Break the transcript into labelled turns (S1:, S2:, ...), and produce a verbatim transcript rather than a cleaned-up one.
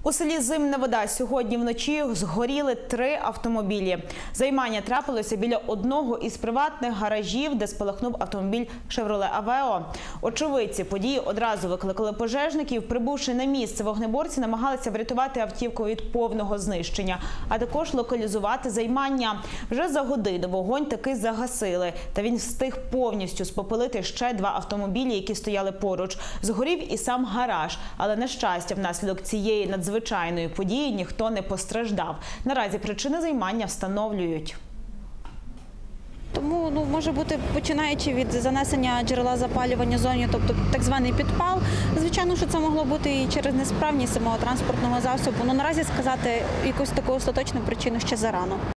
S1: У селі Зимна Вода сьогодні вночі згоріли три автомобілі. Займання трапилося біля одного із приватних гаражів, де спалахнув автомобіль «Шевроле Авео». Очевидці події одразу викликали пожежників. Прибувши на місце, вогнеборці намагалися врятувати автівку від повного знищення, а також локалізувати займання. Вже за годину вогонь таки загасили, та він встиг повністю спопелити ще два автомобілі, які стояли поруч. Згорів і сам гараж, але, на щастя, внаслідок цієї надзвичайної Звичайної події ніхто не постраждав. Наразі причини займання встановлюють.
S2: Тому ну, може бути, починаючи від занесення джерела запалювання зоні, тобто так званий підпал. Звичайно, що це могло бути і через несправність самого транспортного засобу. Ну, наразі сказати якусь таку остаточну причину ще зарано.